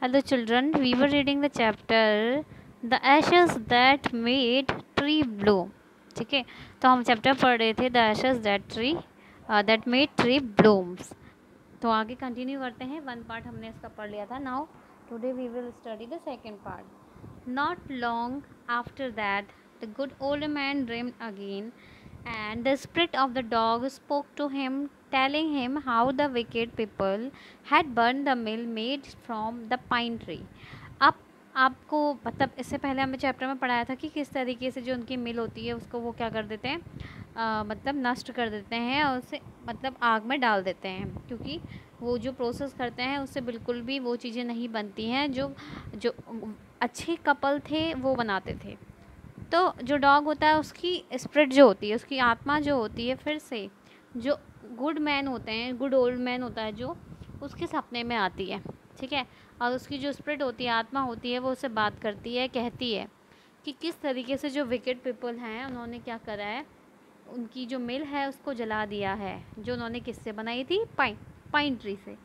Hello children, we were reading the chapter The Ashes That Made Tree Bloom. ठीक है, तो हम chapter पढ़ रहे थे The Ashes That Made Tree Blooms. तो आगे कंटिन्यू करते हैं. वन पार्ट हमने इसका पढ़ लिया था. Now today we will study the second part. Not long after that, the good old man dreamed again, and the spirit of the dog spoke to him, telling him how the wicked people had burned the mill made from the pine tree. अब आपको मतलब इससे पहले हमें chapter में पढ़ाया था कि किस तरीके से जो उनकी मिल होती है उसको वो क्या कर देते हैं, मतलब नष्ट कर देते हैं और उसे मतलब आग में डाल देते हैं, क्योंकि वो जो प्रोसेस करते हैं उससे बिल्कुल भी वो चीज़ें नहीं बनती हैं जो जो अच्छे कपल थे वो बनाते थे. तो जो डॉग होता है उसकी स्पिरिट जो होती है, उसकी आत्मा जो होती है, फिर से जो गुड मैन होते हैं, गुड ओल्ड मैन होता है जो उसके सपने में आती है. ठीक है, और उसकी जो स्पिरिट होती है, आत्मा होती है, वो उससे बात करती है, कहती है कि किस तरीके से जो विकेड पीपल हैं उन्होंने क्या करा है, उनकी जो मिल है उसको जला दिया है, जो उन्होंने किससे बनाई थी, पाइन ट्री से.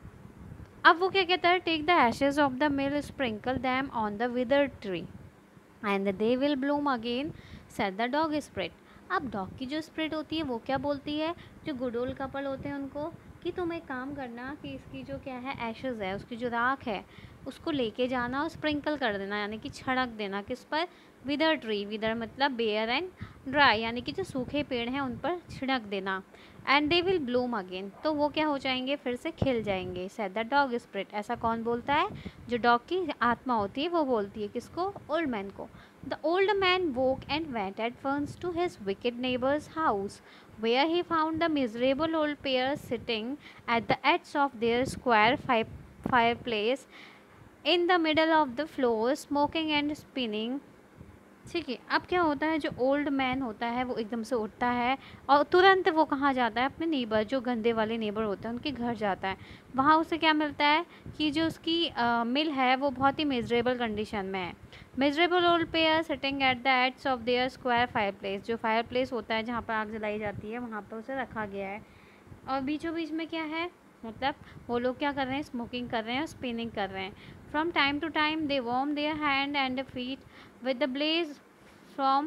अब वो क्या कहता है, take the ashes of the mill, sprinkle them on the withered tree and they will bloom again, said the dog spirit. अब डॉग की जो स्पिरिट होती है वो क्या बोलती है, जो गुड ओल्ड कपल होते हैं उनको, कि तुम एक काम करना कि इसकी जो क्या है एशेज़ है, उसकी जो राख है उसको लेके जाना और स्प्रिंकल कर देना, यानी कि छिड़क देना. किस पर, विदर ट्री. विदर मतलब बेयर एंड ड्राई, यानी कि जो सूखे पेड़ हैं उन पर छिड़क देना. And they will bloom again, तो वो क्या हो जाएंगे, फिर से खिल जाएंगे. Said the dog spirit. ऐसा कौन बोलता है, जो डॉग की आत्मा होती है वो बोलती है. किसको, ओल्ड मैन को. The old man woke and went at once to his wicked neighbor's house, where he found the miserable old pair sitting at the edge of their square fireplace in the middle of the floor, smoking and spinning. ठीक है, अब क्या होता है, जो old man होता है वो एकदम से उठता है और तुरंत वो कहाँ जाता है, अपने नेबर, जो गंदे वाले नेबर होते हैं उनके घर जाता है. वहाँ उसे क्या मिलता है कि जो उसकी मिल है वो बहुत ही मिजरेबल कंडीशन में है. Miserable old pair sitting at the edge of their square fireplace. जो फायर प्लेस होता है जहाँ पर आग जलाई जाती है वहाँ पर उसे रखा गया है, और बीचों बीच में क्या है, मतलब वो लोग क्या कर रहे हैं, स्मोकिंग कर रहे हैं और स्पिनिंग कर रहे हैं. From time to time they warm their hand and feet with the blaze from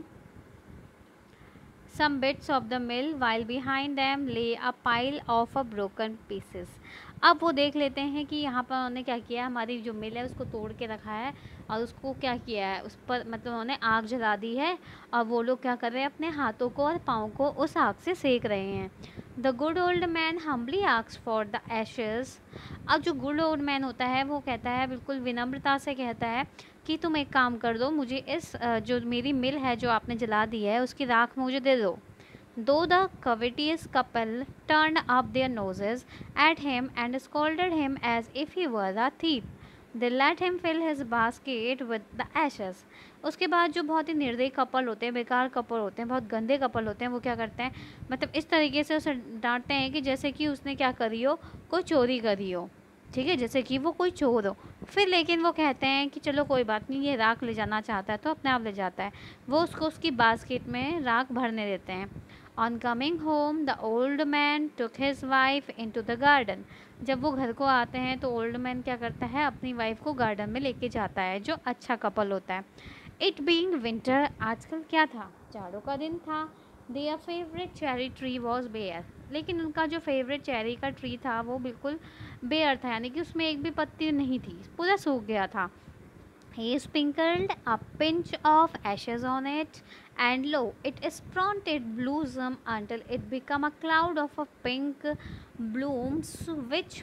some bits of the mill, while behind them lay a pile of broken pieces. अब वो देख लेते हैं कि यहाँ पर उन्होंने क्या किया, हमारी जो मिल है उसको तोड़ के रखा है और उसको क्या किया है, उस पर मतलब उन्होंने आग जला दी है, और वो लोग क्या कर रहे हैं, अपने हाथों को और पाँव को उस आग से सेक रहे हैं. The good old man humbly asks for the ashes. अब जो गुड ओल्ड मैन होता है वो कहता है, बिल्कुल विनम्रता से कहता है कि तुम एक काम कर दो, मुझे इस जो मेरी मिल है जो आपने जला दी है उसकी राख मुझे दे दो. Though the covetous couple turned up their noses at him and scolded him as if he were a thief, they let him fill his basket with the ashes. उसके बाद जो बहुत ही निर्दयी कपल होते हैं, बेकार कपल होते हैं, बहुत गंदे कपल होते हैं, वो क्या करते हैं, मतलब इस तरीके से उसे डांटते हैं कि जैसे कि उसने क्या करी हो, कोई चोरी करी हो. ठीक है, जैसे कि वो कोई चोर हो. फिर लेकिन वो कहते हैं कि चलो कोई बात नहीं, ये राख ले जाना चाहता है तो अपने आप ले जाता है. वो उसको उसकी बास्केट में राख भरने देते हैं. On coming home, the old man took his wife into the garden. जब वो घर को आते हैं तो ओल्ड मैन क्या करता है, अपनी वाइफ को गार्डन में लेके जाता है, जो अच्छा कपल होता है. इट बीइंग विंटर, आजकल क्या था, जाड़ों का दिन था. Their favourite cherry tree was bare. लेकिन उनका जो फेवरेट चेरी का ट्री था वो बिल्कुल बेयर था, यानी कि उसमें एक भी पत्ती नहीं थी, पूरा सूख गया था. He sprinkled a pinch of ashes on it, and lo, it sprouted blossom until it became a cloud of pink blooms which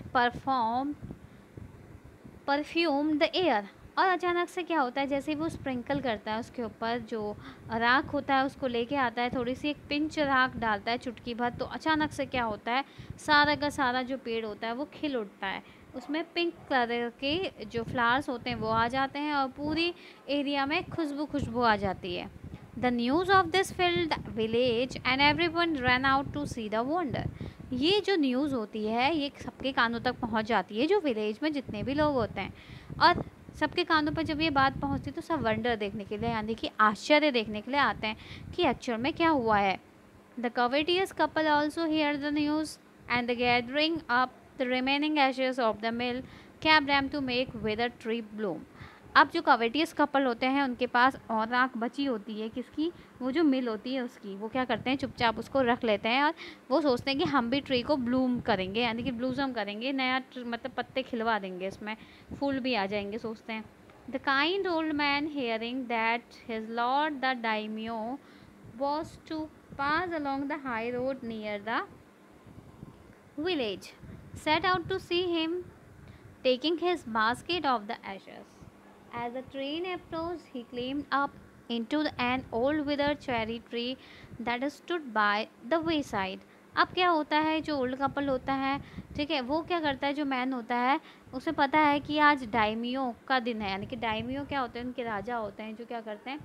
perfumed the air. और अचानक से क्या होता है, जैसे ही वो स्प्रिंकल करता है उसके ऊपर जो राख होता है उसको लेके आता है, थोड़ी सी एक पिंच राख डालता है, चुटकी भर, तो अचानक से क्या होता है, सारा का सारा जो पेड़ होता है वो खिल उठता है. उसमें पिंक कलर के जो फ्लावर्स होते हैं वो आ जाते हैं और पूरी एरिया में खुशबू आ जाती है. The news of this filled village and everyone run out to see the wonder. ये जो न्यूज़ होती है ये सबके कानों तक पहुंच जाती है, जो विलेज में जितने भी लोग होते हैं, और सबके कानों पर जब ये बात पहुंचती है तो सब वंडर देखने के लिए, यानी कि आश्चर्य देखने के लिए आते हैं कि एक्चुअल में क्या हुआ है. The covetous couple also hear the news, and the gathering up the remaining ashes of the mill, kept them to make withered tree bloom. अब जो कवेटियस कपल होते हैं उनके पास और आँख बची होती है किसकी, वो जो मिल होती है उसकी, वो क्या करते हैं चुपचाप उसको रख लेते हैं और वो सोचते हैं कि हम भी ट्री को ब्लूम करेंगे, यानी कि ब्लूजम करेंगे, नया मतलब पत्ते खिलवा देंगे, इसमें फूल भी आ जाएंगे सोचते हैं. The kind old man hearing that his lord the daimyo was to pass along the high road near the village, set out to see him, taking his basket of the ashes. As the train approached, he climbed up into an old withered cherry tree that stood by the wayside. अब क्या होता है, जो old couple होता है, ठीक है, वो क्या करता है, जो मैन होता है उसे पता है कि आज डायमियो का दिन है, यानी कि डायमियो क्या होते हैं, उनके राजा होते हैं, जो क्या करते हैं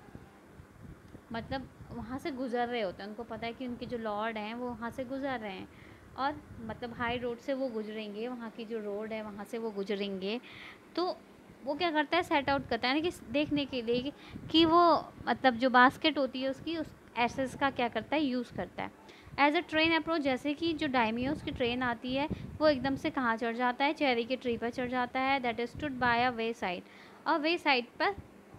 मतलब वहाँ से गुज़र रहे होते हैं, उनको पता है कि उनके जो लॉर्ड हैं वो वहाँ से गुज़र रहे हैं और मतलब हाई रोड से वो गुजरेंगे, वहाँ की जो रोड है वहाँ से वो गुजरेंगे. तो वो क्या करता है, सेट आउट करता है ना कि देखने के लिए कि वो मतलब जो बास्केट होती है उसकी उस एसेस का क्या करता है, यूज़ करता है. एज अ ट्रेन अप्रोच, जैसे कि जो डायमियोस की ट्रेन आती है वो एकदम से कहाँ चढ़ जाता है, चेरी के ट्री पर चढ़ जाता है. That is stood by a wayside, और वे साइड पर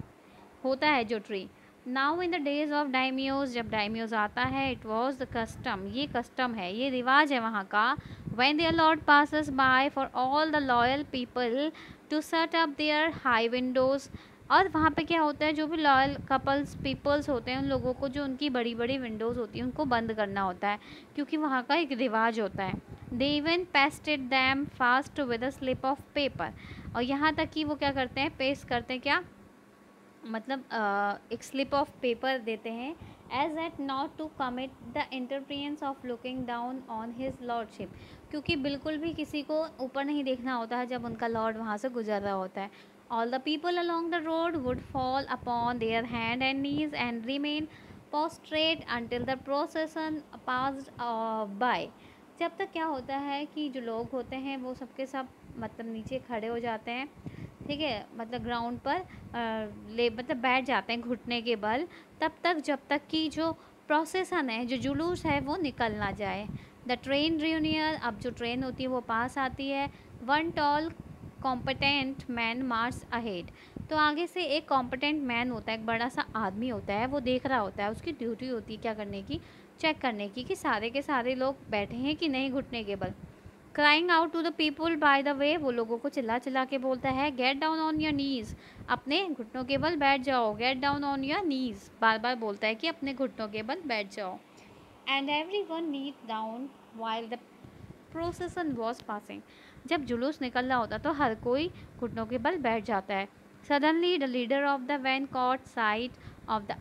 होता है जो tree. Now in the days of daimyos, जब डायमियोस आता है, इट वॉज द कस्टम, ये कस्टम है, ये रिवाज है वहाँ का. When their lord passes by for all the loyal people to set up their high windows, और वहाँ पे क्या होता है, जो भी लॉयल कपल्स पीपल्स होते हैं उन लोगों को जो उनकी बड़ी बड़ी विंडोज़ होती हैं उनको बंद करना होता है, क्योंकि वहाँ का एक रिवाज होता है. They even pasted them fast with a slip of paper, और यहाँ तक कि वो क्या करते हैं, पेस्ट करते हैं क्या, मतलब एक स्लिप ऑफ पेपर देते हैं, as at not to commit the interference of looking down on his lordship, क्योंकि बिल्कुल भी किसी को ऊपर नहीं देखना होता है जब उनका लॉर्ड वहाँ से गुजर रहा होता है. All the people along the road would fall upon their hand and knees and remain prostrate until the procession passed by. जब तक क्या होता है कि जो लोग होते हैं वो सबके सब मतलब नीचे खड़े हो जाते हैं, ठीक है, मतलब ग्राउंड पर मतलब बैठ जाते हैं घुटने के बल, तब तक जब तक कि जो प्रोसेसन है, जो जुलूस है वो निकल ना जाए. द ट्रेन रियूनियर, अब जो ट्रेन होती है वो पास आती है. One tall competent man march ahead, तो आगे से एक कॉम्पिटेंट मैन होता है, एक बड़ा सा आदमी होता है, वो देख रहा होता है, उसकी ड्यूटी होती है क्या करने की, चेक करने की कि सारे के सारे लोग बैठे हैं कि नहीं घुटने के बल. Crying out to the people by the way, वो लोगों को चिल्ला चिल्ला के बोलता है, get down on your knees, अपने घुटनों के बल बैठ जाओ. Get down on your knees, बार बार बोलता है कि अपने घुटनों के बल बैठ जाओ. And everyone kneeled down while the procession was passing, जब जुलूस निकल रहा होता तो हर कोई घुटनों के बल बैठ जाता है. Suddenly the leader of the van caught sight of the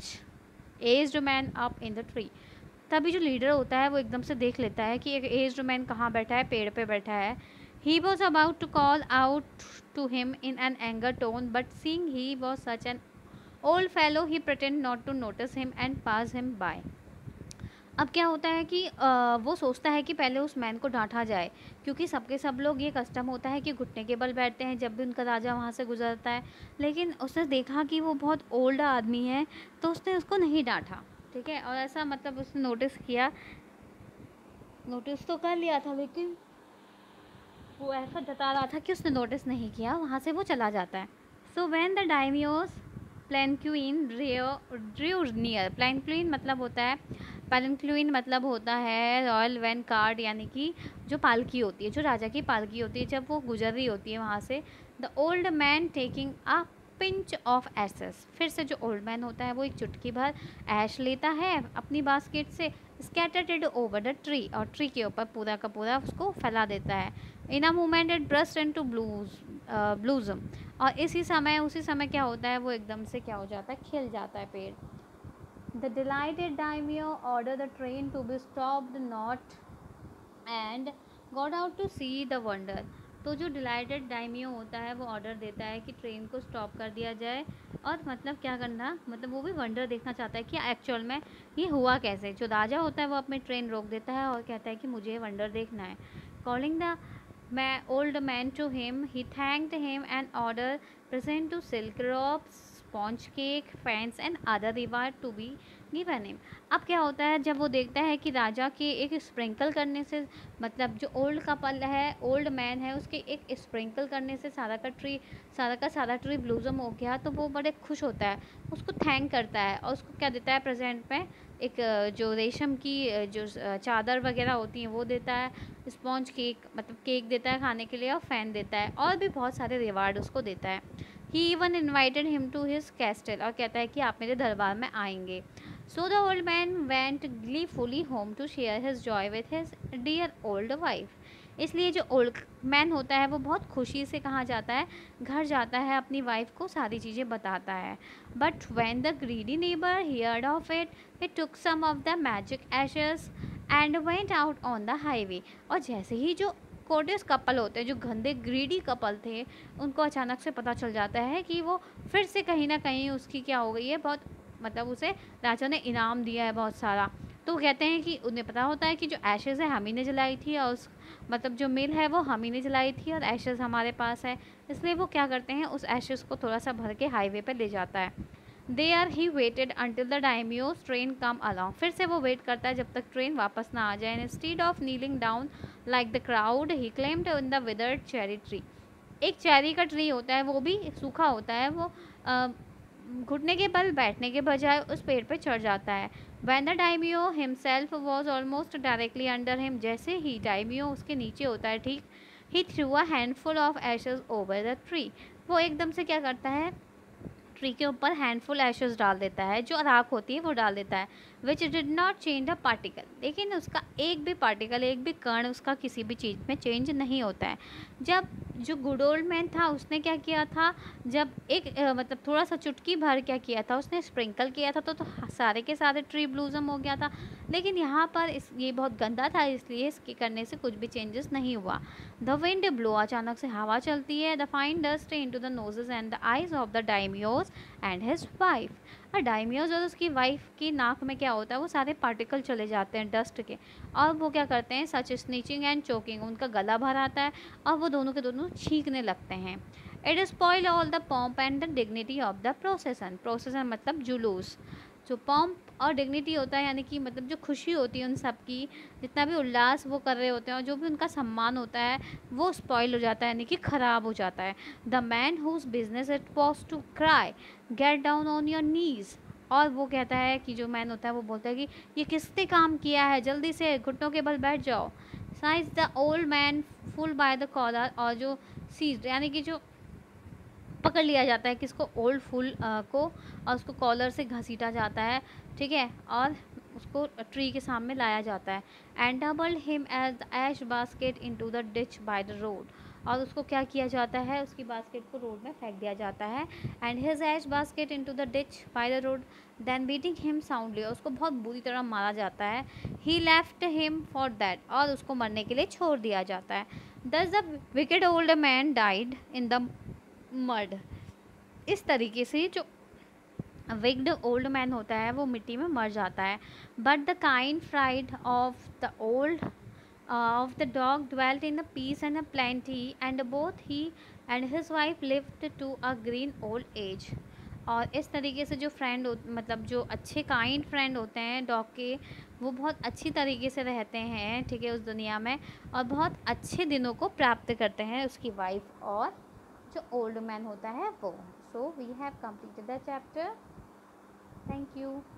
aged man up in the tree, तभी जो लीडर होता है वो एकदम से देख लेता है कि एक एज्ड मैन कहाँ बैठा है, पेड़ पे बैठा है. He was about to call out to him in an anger tone, but seeing he was such an old fellow he pretended not to notice him and pass him by. अब क्या होता है कि वो सोचता है कि पहले उस मैन को डांटा जाए, क्योंकि सबके सब लोग ये कस्टम होता है कि घुटने के बल बैठते हैं जब भी उनका राजा वहाँ से गुजरता है. लेकिन उसने देखा कि वो बहुत ओल्ड आदमी है, तो उसने उसको नहीं डांटा, ठीक है, और ऐसा मतलब उसने नोटिस किया, नोटिस तो कर लिया था, लेकिन वो ऐसा जता रहा था कि उसने नोटिस नहीं किया, वहाँ से वो चला जाता है. So when the daimyo's palanquin drew near, palanquin मतलब होता है, पैलनक्विन मतलब होता है रॉयल वैन कार्ड, यानी कि जो पालकी होती है, जो राजा की पालकी होती है, जब वो गुजर रही होती है वहाँ से. The old man taking a pinch of ashes, फिर से जो ओल्ड मैन होता है वो एक चुटकी भर ऐश लेता है अपनी बास्केट से, scattered it over the tree, और ट्री के ऊपर पूरा का पूरा उसको फैला देता है. In a moment it burst into blossom, और उसी समय क्या होता है, वो एकदम से क्या हो जाता है, खिल जाता है पेड़. The delighted daimyo order the train to be stopped not and got out to see the wonder, तो जो डिलाइटेड डायमियो होता है वो ऑर्डर देता है कि ट्रेन को स्टॉप कर दिया जाए, और मतलब क्या करना, मतलब वो भी वंडर देखना चाहता है कि एक्चुअल में ये हुआ कैसे. जो राजा होता है वो अपनी ट्रेन रोक देता है और कहता है कि मुझे वंडर देखना है. Calling the old man to him, he thanked him and ordered present to silk robes, sponge cake, fans and other reward to be given him. अब क्या होता है, जब वो देखता है कि राजा के एक स्प्रिंकल करने से, मतलब जो ओल्ड कपल है, ओल्ड मैन है, उसके एक स्प्रिंकल करने से सारा का सारा ट्री ब्लूजम हो गया, तो वो बड़े खुश होता है, उसको थैंक करता है और उसको क्या देता है प्रेजेंट में, एक जो रेशम की जो चादर वगैरह होती हैं वो देता है, स्पॉन्ज केक मतलब केक देता है खाने के लिए, और फ़ैन देता है, और भी बहुत सारे रिवार्ड उसको देता है। He even invited him to his castle, और कहता है कि आप मेरे दरबार में आएंगे। So the old man went gleefully home to share his joy with his dear old wife. इसलिए जो ओल्ड मैन होता है वो बहुत खुशी से कहाँ जाता है, घर जाता है, अपनी वाइफ को सारी चीज़ें बताता है। But when the greedy neighbour heard of it, he took some of the magic ashes and went out on the highway। और जैसे ही जो कोटियस कपल होते हैं, जो गंदे ग्रीडी कपल थे, उनको अचानक से पता चल जाता है कि वो फिर से कहीं ना कहीं उसकी क्या हो गई है, बहुत मतलब उसे राजा ने इनाम दिया है बहुत सारा। तो वो कहते हैं कि उन्हें पता होता है कि जो एशेज़ है हम ही ने जलाई थी, और उस मतलब जो मिल है वो हम ही ने जलाई थी, और एशेज़ हमारे पास है। इसलिए वो क्या करते हैं, उस एशेज़ को थोड़ा सा भर के हाईवे पे ले जाता है। There he waited until the daimyo's train come along. फिर से वो वेट करता है जब तक ट्रेन वापस ना आ जाए। Instead of kneeling down like the crowd, he climbed in the withered cherry tree. एक चेरी का ट्री होता है, वो भी सूखा होता है, वो घुटने के बल बैठने के बजाय उस पेड़ पर चढ़ जाता है। When the daimyo himself was almost directly under him, जैसे ही डायमियो उसके नीचे होता है ठीक, he threw a handful of ashes over the tree. वो एकदम से क्या करता है, ट्री के ऊपर हैंडफुल एशेज डाल देता है, जो राख होती है वो डाल देता है। Which did not change a particle, लेकिन उसका एक भी पार्टिकल, एक भी कण उसका किसी भी चीज़ में चेंज नहीं होता है। जब जो गुड ओल्ड मैन था उसने क्या किया था, जब एक मतलब थोड़ा सा चुटकी भर क्या किया था, उसने स्प्रिंकल किया था, तो सारे के सारे ट्री ब्लूजम हो गया था। लेकिन यहाँ पर ये बहुत गंदा था, इसलिए इसके करने से कुछ भी चेंजेस नहीं हुआ। द विंड ब्लो, अचानक से हवा चलती है। The fine dust into the noses and the eyes of the daimyo's and his wife. और डायमियोज और उसकी वाइफ की नाक में क्या होता है, वो सारे पार्टिकल चले जाते हैं डस्ट के, और वो क्या करते हैं, सच स्नीचिंग एंड चोकिंग, उनका गला भर आता है और वो दोनों के दोनों छींकने लगते हैं। It spoil all the pomp and the dignity of the procession. Procession मतलब जुलूस। जो पॉम्प और डिग्निटी होता है, यानी कि मतलब जो खुशी होती है उन सब की, जितना भी उल्लास वो कर रहे होते हैं और जो भी उनका सम्मान होता है, वो स्पॉइल हो जाता है, यानी कि ख़राब हो जाता है। The man whose business it was to cry, get down on your knees. और वो कहता है कि जो मैन होता है वो बोलता है कि ये किसने काम किया है, जल्दी से घुटनों के बल बैठ जाओ। Seize the old man full by the collar, और जो सीज यानी कि जो पकड़ लिया जाता है किसको, ओल्ड फुल को, और उसको कॉलर से घसीटा जाता है, ठीक है, और उसको ट्री के सामने लाया जाता है। And doubled him as the ash basket into the ditch by the road. और उसको क्या किया जाता है, उसकी बास्केट को रोड में फेंक दिया जाता है। And his ash basket into the ditch by the road, then beating him soundly, उसको बहुत बुरी तरह मारा जाता है। He left him for that, और उसको मरने के लिए छोड़ दिया जाता है। Thus the wicked old man died in the mud. इस तरीके से जो विग्ड ओल्ड मैन होता है वो मिट्टी में मर जाता है। But the kind friend of the old of the dog dwelt in a peace and a plenty, and both he and his wife lived to a green old age। और इस तरीके से जो फ्रेंड मतलब जो अच्छे काइंड फ्रेंड होते हैं डॉग के, वो बहुत अच्छी तरीके से रहते हैं, ठीक है, उस दुनिया में, और बहुत अच्छे दिनों को प्राप्त करते हैं, उसकी वाइफ और जो ओल्ड मैन होता है वो। So we have completed the chapter. Thank you.